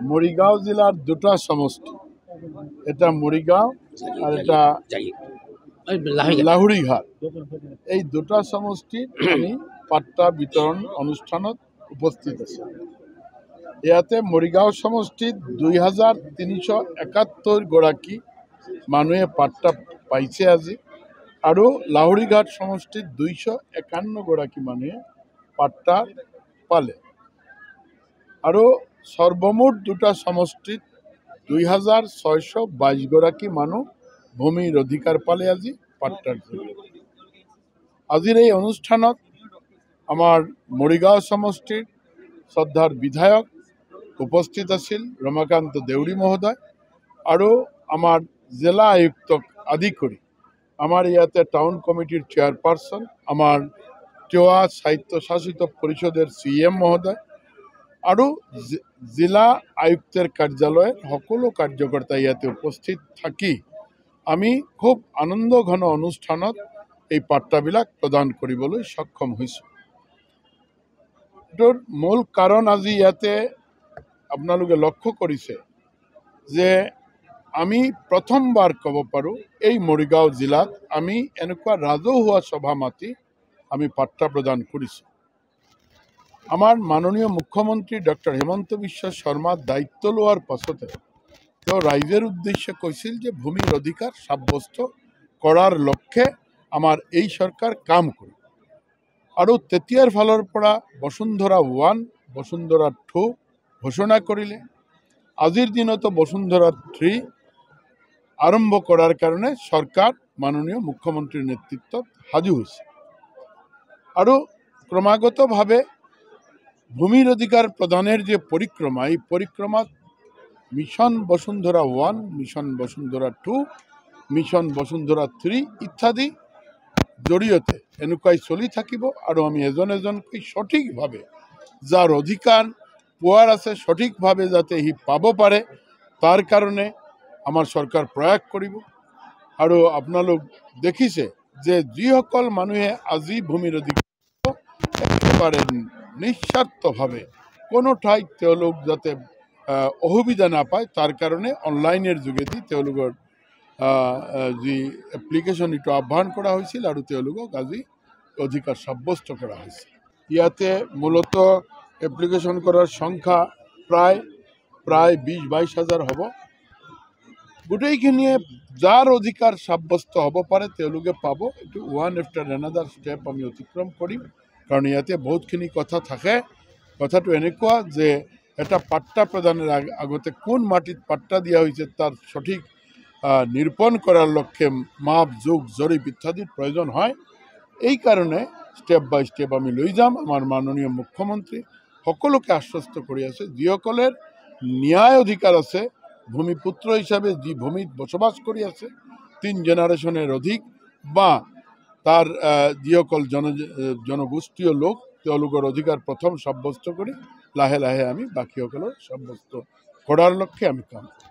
মরিগাঁও জেলার দুটা সমষ্টি, এটা মরিগাঁও আর এটা লাহুরিঘাট। এই দুটা সমষ্টিত আমি পাট্টা বিতরণ অনুষ্ঠানত উপস্থিত আছো। ইয়াতে মৰিগাঁও সমষ্টিত 2371 গৰাকী মানুহে পাট্টা পাইছে আজি, আৰু লাহুৰিঘাট সমষ্টিত 251 গৰাকী মানুহে পাট্টা পালে। আৰু সর্বমুঠ দুটা সমষ্টিত 2622 গৰাকী মানুহ ভূমিৰ অধিকাৰ পালে আজি পাট্টাৰ জৰিয়তে। আজিৰ এই অনুষ্ঠানত আমাৰ মৰিগাঁও সমষ্টিৰ শ্ৰদ্ধাৰ বিধায়ক উপস্থিত আছিল ৰমাকান্ত দেউৰী মহোদয়, আৰু আমাৰ জেলা আয়ুক্তক আদি কৰি আমাৰ ইয়াতে টাউন কমিটিৰ চেয়ারপারসন, আমাৰ টেৱা স্বায়ত্তশাসিত পৰিষদের CM মহোদয় আৰু জিলা আয়ুক্তের কার্যালয়ের সকলো কার্যকর্তা ইয়াতে উপস্থিত থাকি আমি খুব আনন্দঘন অনুষ্ঠানত এই পাট্টাবিলাক প্রদান কৰিবলৈ সক্ষম হৈছোঁ। এটার মূল কারণ আজি ইয়াতে আপোনালোকে লক্ষ্য কৰিছে যে আমি প্রথমবার কব পাৰোঁ এই মৰিগাঁও জিলাত আমি এনেকুৱা ৰাজহুৱা সভা মাতি আমি পাট্টা প্রদান কৰিছোঁ। আমার মাননীয় মুখ্যমন্ত্রী ডক্টর হেমন্ত বিশ্ব শর্মার দায়িত্ব লোৱাৰ পাছতে রাইজের উদ্দেশ্যে কৈছিল যে ভূমির অধিকার সাব্যস্ত করার লক্ষ্যে আমার এই সরকার কাম করে, আৰু তেতিয়াৰ ফালৰ পৰা বসুন্ধরা 1 বসুন্ধরা 2 ঘোষণা কৰিলে। আজিৰ দিনতো বসুন্ধরা 3 আৰম্ভ কৰাৰ কাৰণে সরকার মাননীয় মুখ্যমন্ত্রীর নেতৃত্বত সাজু হৈছে, আৰু ক্রমাগতভাবে ভূমির অধিকার প্রদানের যে পরিক্রমা, এই পরিক্রমাত mission Basundhara 1, mission Basundhara 2, mission Basundhara 3 ইত্যাদি জড়িয়তে এনেকুৱাই চলি থাকিব। আৰু আমি এজন এজনকৈ সঠিকভাৱে যাৰ অধিকাৰ পোৱাৰ আছে সঠিকভাৱে যাতে সি পাব পাৰে তাৰ কাৰণে আমাৰ চৰকাৰ প্ৰয়াস কৰিব। আৰু আপোনালোক দেখিছে যে যিসকল মানুহে আজি ভূমিৰ অধিকাৰ একেবাৰে নিঃস্বার্থভাৱে কোনো ঠাইত তেওঁলোক যাতে অসুবিধা নাপায় তাৰ কাৰণে অনলাইনের যোগেদি তেওঁলোকৰ যি এপ্লিকেশন এটো আহ্বান কৰা হৈছিল আৰু তেওঁলোকক আজি অধিকাৰ সাব্যস্ত কৰা হৈছে। ইয়াতে মূলত এপ্লিকেশন করার সংখ্যা প্রায় 20-22 হাজার হব। গোটেইখিনিয়ে যাৰ অধিকাৰ সাব্যস্ত হ'ব পাৰে তেওঁলোকে পাব। এইটো ওয়ান আফটার এনাদার স্টেপ আমি অতিক্রম কৰিম, কারণ ইয়াতে বহুতখিনি কথা থাকে। কথাটো এনেকুৱা যে এটা পাট্টা প্রদানের আগতে কোন মাটিত পাট্টা দিয়া হয়েছে তার সঠিক নিরূপণ করার লক্ষ্যে মাপ যোগ জরিপ ইত্যাদির প্রয়োজন হয়। এই কারণে স্টেপ বাই স্টেপ আমি লৈ যাম। আমার মাননীয় মুখ্যমন্ত্রী সকলোকে আশ্বস্ত কৰি আছে যিসকলের ন্যায় অধিকার আছে, ভূমিপুত্র হিসাবে যি ভূমিত বসবাস কৰি আছে 3 জেনারেশনের অধিক বা তার যিসকল জনগোষ্ঠীয় লোক তেওঁলোকৰ অধিকাৰ প্ৰথম সাব্যস্ত কৰি লাহে লাহে আমি বাকীসকলৰ সাব্যস্ত কৰাৰ লক্ষ্যে আমি কাম